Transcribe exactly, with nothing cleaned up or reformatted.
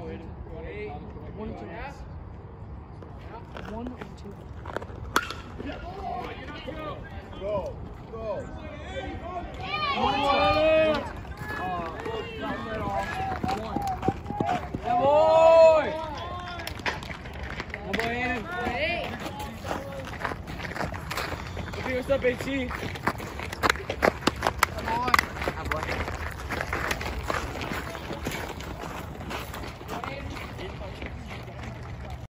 One and two. One and two. Go, go. One and two. Uh, knock that off. One. Yeah, boy! Yeah, boy, Ann. Hey! What's up, H T?